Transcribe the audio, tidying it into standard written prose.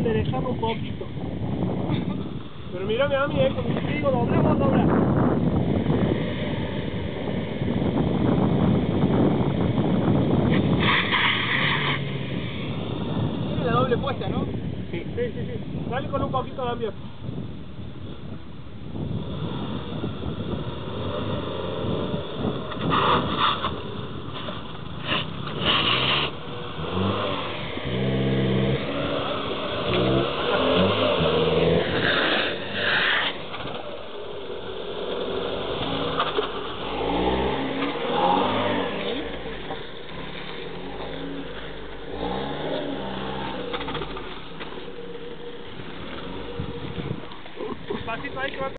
de dejarlo un poquito. Pero mírame a mí, cuando te digo doblar, vos doblar. Tiene la doble puesta, ¿no? Sí. Dale con un poquito de ambiente. Pasito ahí que va.